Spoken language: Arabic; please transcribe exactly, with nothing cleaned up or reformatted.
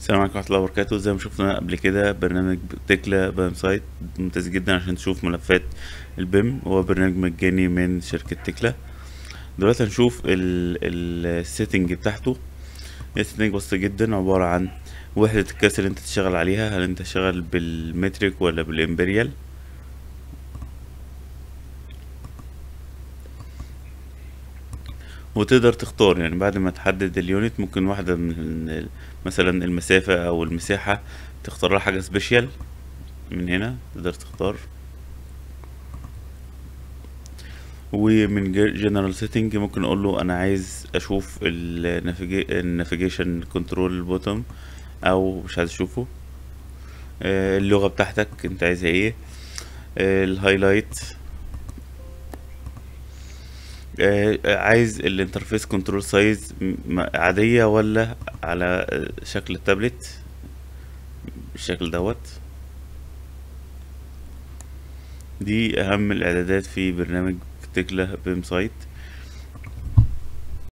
السلام عليكم ورحمة الله وبركاته. زي ما شفنا قبل كده برنامج تكلا بام سايت ممتاز جدا عشان تشوف ملفات البيم. هو برنامج مجاني من شركة تكلا. دلوقتي هنشوف السيتنج بتاعته. السيتنج بسيط جدا، عبارة عن وحدة القياس اللي انت تشتغل عليها. هل انت شغال بالمتريك ولا بالامبريال؟ وتقدر تختار، يعني بعد ما تحدد اليونت ممكن واحدة من ال- مثلا المسافة او المساحة تختار لها حاجة سبيشال. من هنا تقدر تختار. ومن جنرال سيتنج ممكن اقول له انا عايز اشوف النافيجيشن كنترول بوتوم او مش عايز اشوفه. آه، اللغة بتاعتك انت عايزها ايه. آه، الهايلايت. آه، عايز الانترفيس كنترول سايز عادية ولا على آه، شكل التابلت بالشكل دوت. دي اهم الاعدادات في برنامج تكلا بيم سايت.